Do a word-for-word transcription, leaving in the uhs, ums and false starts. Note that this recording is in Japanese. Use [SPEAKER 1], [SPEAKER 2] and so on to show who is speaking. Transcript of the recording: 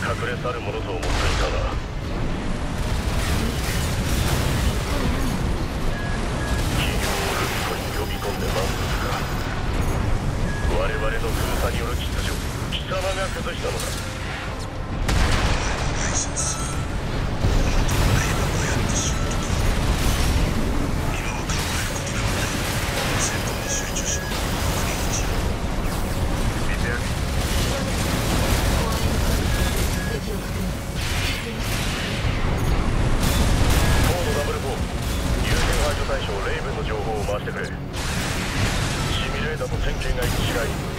[SPEAKER 1] 隠れ去るものと思っていたが、企業をルビコに呼び込んで満足か。我々の封鎖による秩序、貴様が崩したのだ。
[SPEAKER 2] ライセンス、本当のライバーがやった仕事だ。今は考えることではない。戦闘に集中しろ、国一。見てやる。
[SPEAKER 1] コードダブルフォー、有限排除対象レイブンの情報を回してくれ。シミュレーターと線形が一致しない。